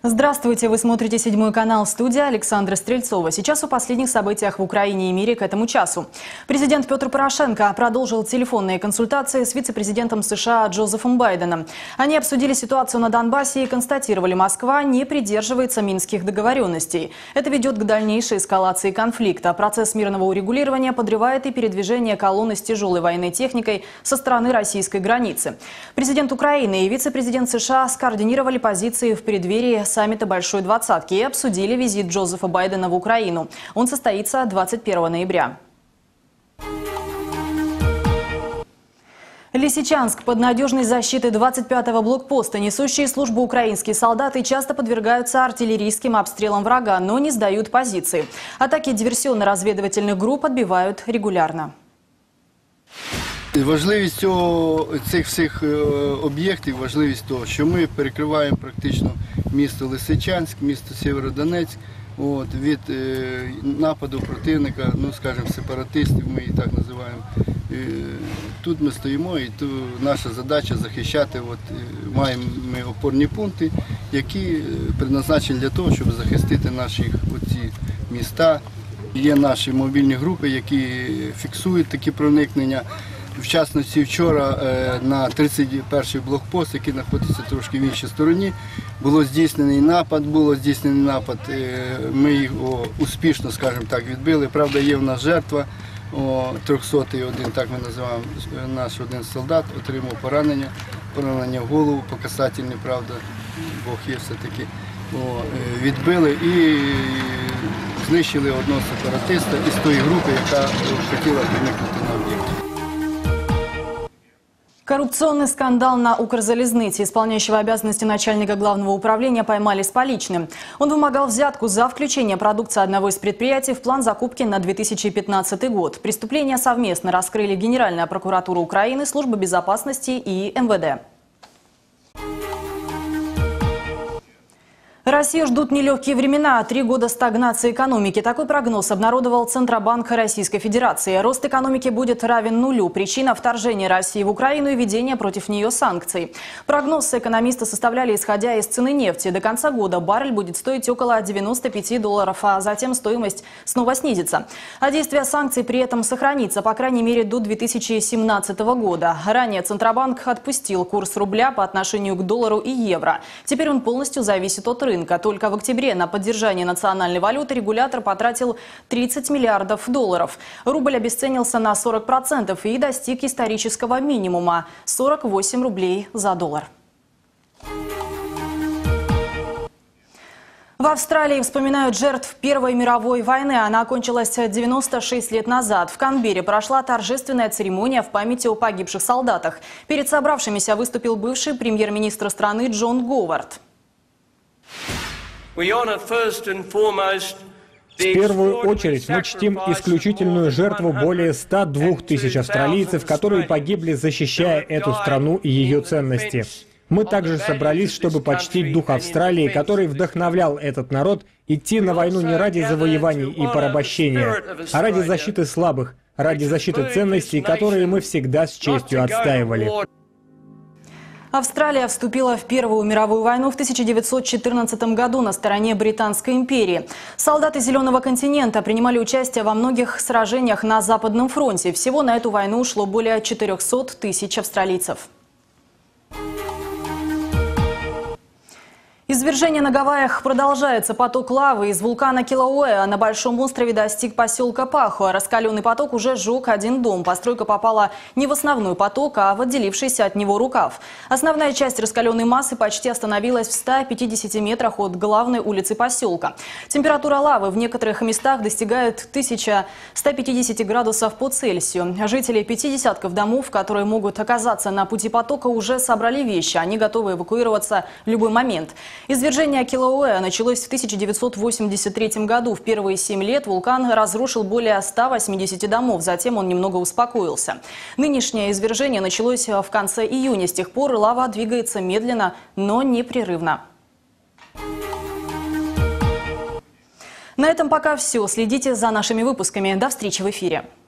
Здравствуйте, вы смотрите «Седьмой канал», студия Александра Стрельцова. Сейчас о последних событиях в Украине и мире к этому часу. Президент Петр Порошенко продолжил телефонные консультации с вице-президентом США Джозефом Байденом. Они обсудили ситуацию на Донбассе и констатировали, Москва не придерживается минских договоренностей. Это ведет к дальнейшей эскалации конфликта. Процесс мирного урегулирования подрывает и передвижение колонны с тяжелой военной техникой со стороны российской границы. Президент Украины и вице-президент США скоординировали позиции в преддверии саммита Большой Двадцатки и обсудили визит Джозефа Байдена в Украину. Он состоится 21 ноября. Лисичанск. Под надежной защитой 25-го блокпоста несущие службу украинские солдаты часто подвергаются артиллерийским обстрелам врага, но не сдают позиции. Атаки диверсионно-разведывательных групп отбивают регулярно. Важливість цих всіх об'єктів, важливість того, що ми перекриваємо практично місто Лисичанськ, місто Сєвєродонецьк від нападу противника, скажімо, сепаратистів, ми їх так називаємо. Тут ми стоїмо і наша задача захищати, маємо ми опорні пункти, які призначені для того, щоб захистити наші міста. Є наші мобільні групи, які фіксують такі проникнення. В частності, вчора на 31-й блокпост, який знаходиться трошки в іншій стороні, було здійснений напад. Ми його успішно, скажімо так, відбили. Правда, є в нас жертва, 300-й один, так ми називаємо, наш один солдат отримав поранення в голову, по касательній, правда, Бог є все-таки. Відбили і знищили одного сепаратиста із тої групи, яка хотіла проникнути на об'єкт. Коррупционный скандал на Укрзалезнице. Исполняющего обязанности начальника главного управления поймали с поличным. Он вымогал взятку за включение продукции одного из предприятий в план закупки на 2015 год. Преступление совместно раскрыли Генеральная прокуратура Украины, Служба безопасности и МВД. Россию ждут нелегкие времена. 3 года стагнации экономики. Такой прогноз обнародовал Центробанк Российской Федерации. Рост экономики будет равен нулю. Причина – вторжения России в Украину и введение против нее санкций. Прогноз экономисты составляли, исходя из цены нефти. До конца года баррель будет стоить около $95, а затем стоимость снова снизится. А действие санкций при этом сохранится, по крайней мере, до 2017 года. Ранее Центробанк отпустил курс рубля по отношению к доллару и евро. Теперь он полностью зависит от рынка. Только в октябре на поддержание национальной валюты регулятор потратил $30 миллиардов. Рубль обесценился на 40% и достиг исторического минимума – 48 рублей за доллар. В Австралии вспоминают жертв Первой мировой войны. Она окончилась 96 лет назад. В Канберре прошла торжественная церемония в памяти о погибших солдатах. Перед собравшимися выступил бывший премьер-министр страны Джон Говард. В первую очередь мы чтим исключительную жертву более 102 тысяч австралийцев, которые погибли, защищая эту страну и ее ценности. Мы также собрались, чтобы почтить дух Австралии, который вдохновлял этот народ идти на войну не ради завоеваний и порабощения, а ради защиты слабых, ради защиты ценностей, которые мы всегда с честью отстаивали. Австралия вступила в Первую мировую войну в 1914 году на стороне Британской империи. Солдаты Зеленого континента принимали участие во многих сражениях на Западном фронте. Всего на эту войну ушло более 400 тысяч австралийцев. Извержение на Гавайях продолжается. Поток лавы из вулкана Килауэа на Большом острове достиг поселка Пахуа. Раскаленный поток уже сжег один дом. Постройка попала не в основной поток, а в отделившийся от него рукав. Основная часть раскаленной массы почти остановилась в 150 метрах от главной улицы поселка. Температура лавы в некоторых местах достигает 1150 градусов по Цельсию. Жители 50 домов, которые могут оказаться на пути потока, уже собрали вещи. Они готовы эвакуироваться в любой момент. Извержение Килауэа началось в 1983 году. В первые 7 лет вулкан разрушил более 180 домов. Затем он немного успокоился. Нынешнее извержение началось в конце июня. С тех пор лава двигается медленно, но непрерывно. На этом пока все. Следите за нашими выпусками. До встречи в эфире.